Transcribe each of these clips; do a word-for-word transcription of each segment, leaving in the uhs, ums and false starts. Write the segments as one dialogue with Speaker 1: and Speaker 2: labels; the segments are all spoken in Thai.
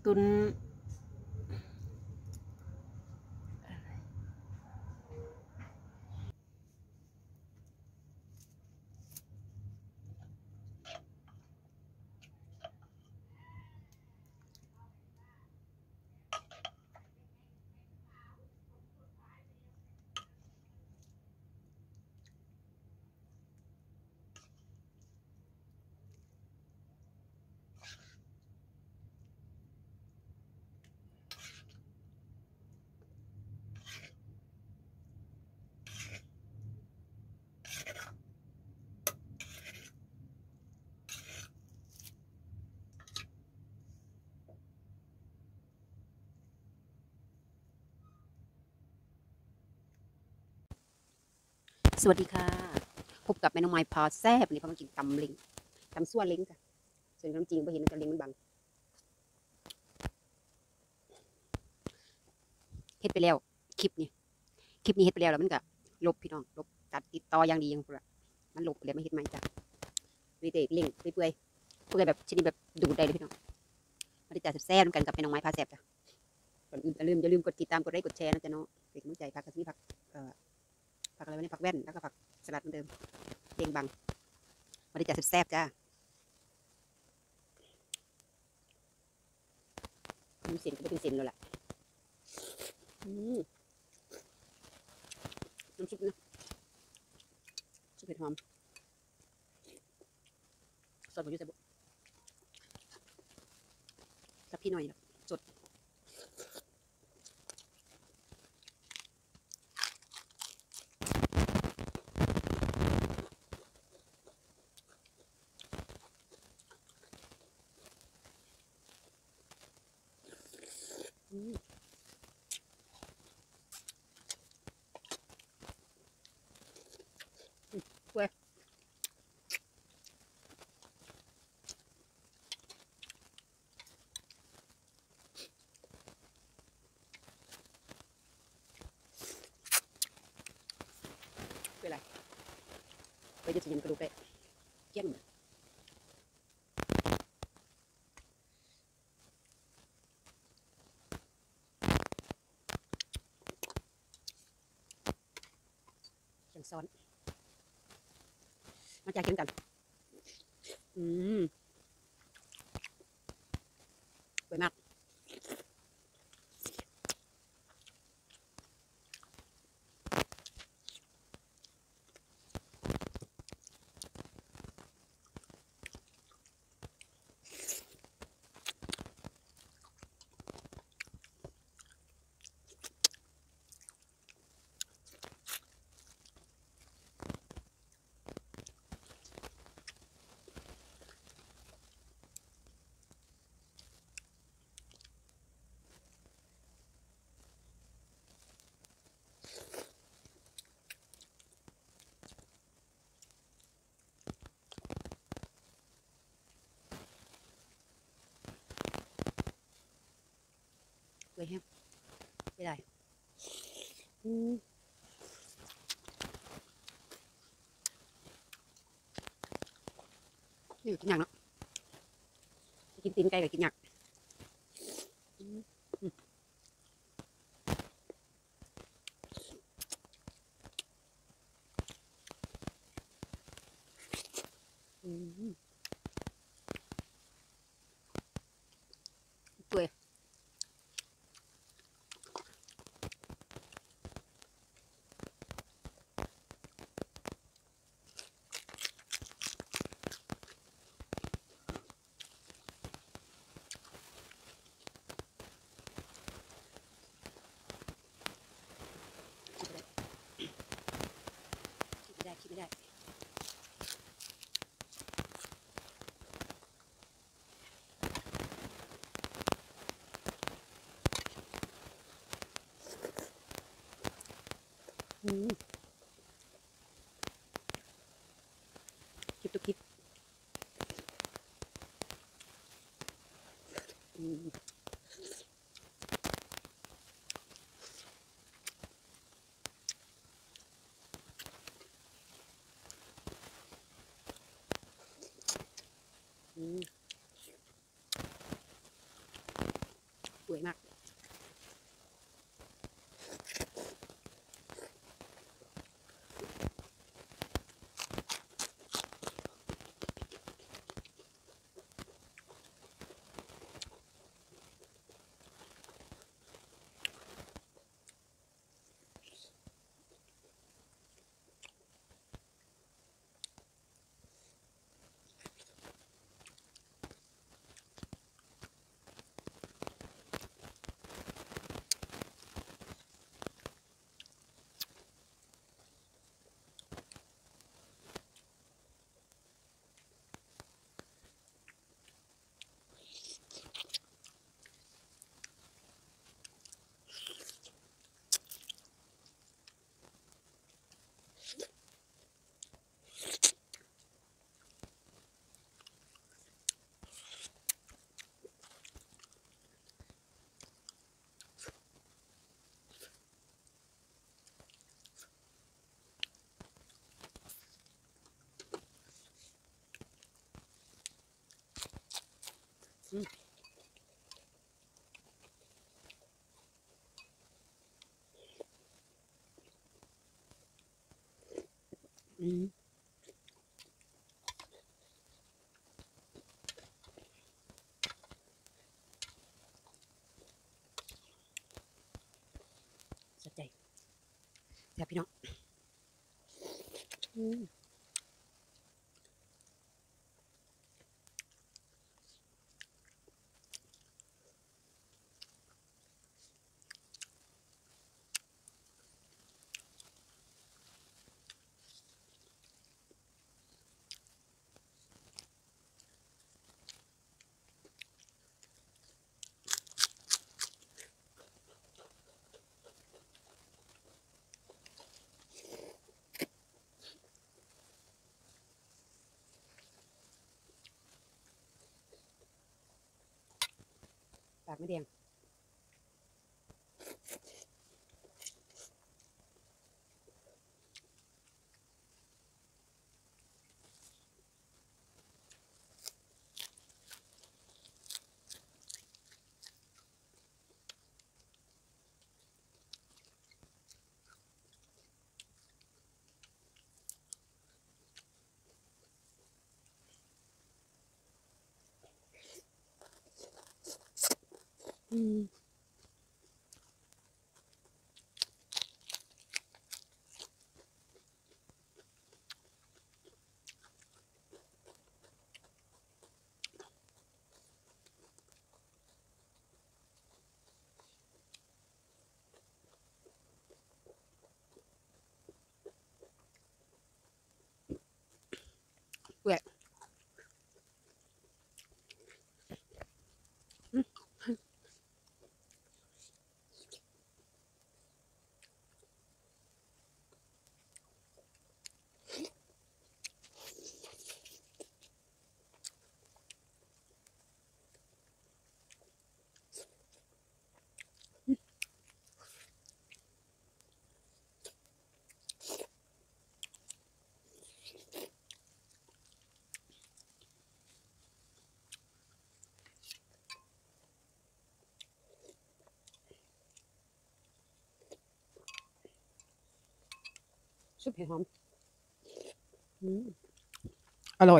Speaker 1: ตุนสวัสดีค่ะพบกับแม่น้องไม้พาแซ่บนี่พามากินตำลิงตำซั่วลิงจ้ะส่วนน้ำจริงพอเห็นมันจะลิงมันบังเฮ็ดไปแล้วคลิปนี้คลิปนี้เฮ็ดไปแล้วแล้วมันก็ลบพี่น้องลบตัดติดต่ออย่างดีอย่างพุ่นละมันลบไปแล้วไม่เฮ็ดใหม่จ้ะวิดีโอลิงเปื่อยเปื่อยเปื่อยแบบชนิดแบบดูดได้เลยพี่น้องมาได้จ่าแซ่บๆกันกับแม่น้องไม้พาแซ่บจ้ะก่อนอื่นอย่าลืมอย่าลืมกดติดตามกดไลค์กดแชร์นะจ๊ะเนาะเป็นกำลังใจพักกันที่พักเอ่อผักอะไรวะเนี่ยผักแว่นแล้วก็ผักสลัดเหมือนเดิมเด้งบังมาได้จ่าแซ่บๆจ้ามีเส้นก็ไม่เป็นเส้นแล้วล่ะน้ำซุปนะซุปเห็ดหอมสดหมดยุ่ใส่บุกับพี่หน่อยสดอืมเว้ยเป็นไรไปจะกินกระดูกได้เกี้ยงยังซ้อนมาจากเคียงกันอืมสวยมากสวยแฮมไม่ได้อืมนี่กินอย่างเนาะกินตีนไก่กับกินอย่างอืมอืมอืมสวยคิดไม่ได้คิดไม่ได้อืมคิดตุกคิดอืมอืมวยมากอืมอืมสะใจแซ่บพี่น้องอืมปากไม่แดงอืมเปื่อยอืมซุปเห็ดหอมอืมอร่อย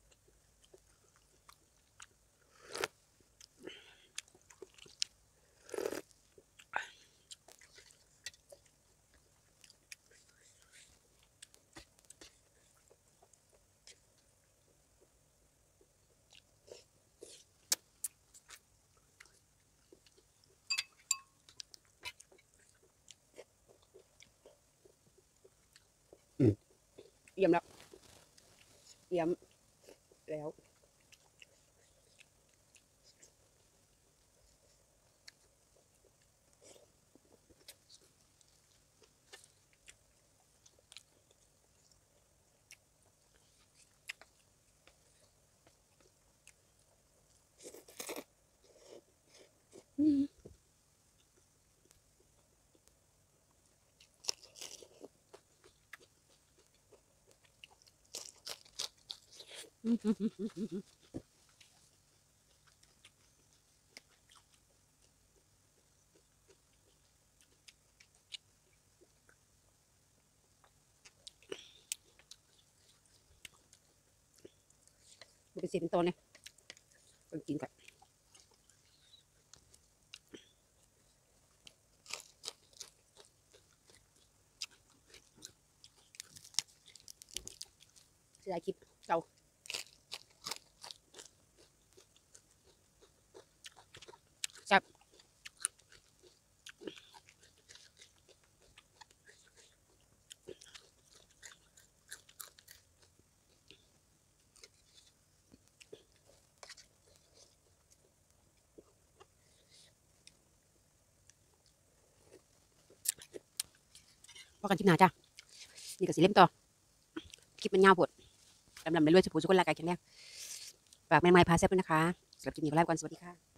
Speaker 1: อืมเยี่ยมแล้วเยี่ยมแล้วอืมอืมคือเป็นเศษเป็นตอนเลยต้องกินกันเสียดายคลิปเก่าแซ่บพอกันคลิปหน้าจ้ะนี่ก็สิเล่มต่อคลิปมันยาวโพดลำลำไปเรื่อยสุขสุขคนละกายแข็งแรงฝากแม่ไม้พาแซ่บด้วยนะคะสำหรับคลิปนี้ก็ลาไปก่อนสวัสดีค่ะ